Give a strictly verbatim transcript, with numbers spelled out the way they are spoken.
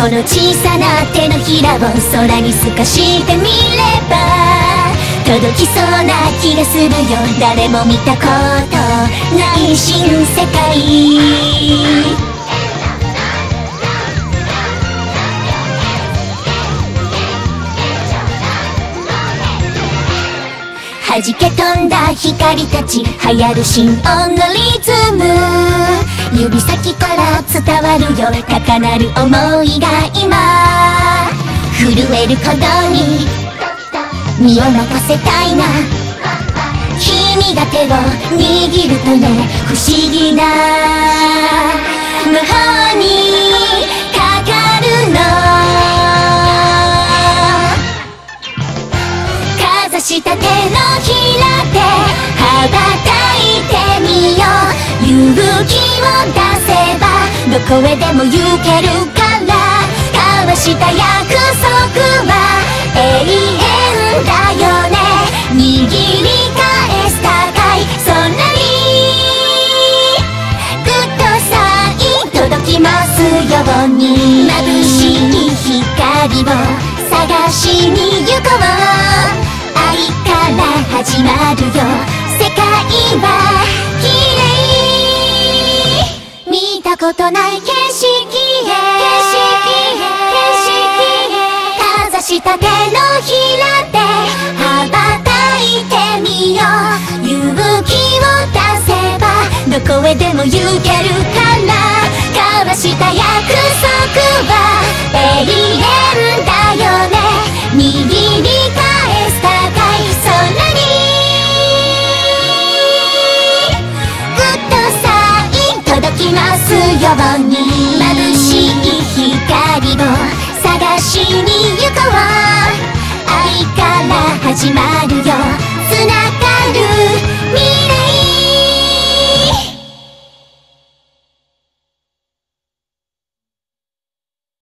この小さな手のひらを空に透かしてみれば届きそうな気がするよ。誰も見たことない新世界。弾け飛んだ光たち、流行る新音のリズム、指先から伝わるよ高鳴る想いが今震える鼓動に身を任せたいな。君が手を握るとね、不思議な魔法にかかるの。かざした手のひらで羽ばたいてみよう。勇気を出せばどこへでも行けるから。交わした約束は永遠だよね。握り返す高い空にグッドサイン届きますように。眩しい光を探しに行こう。愛から始まるよ。世界は綺麗。見たことない景色へかざした手のひらで羽ばたいてみよう。勇気を出せばどこへでも行けるから交わした約束は永遠だよね。握り返す高い空にグッドサイン届きますように。眩しい光を探しに行こう。愛から始まるよ。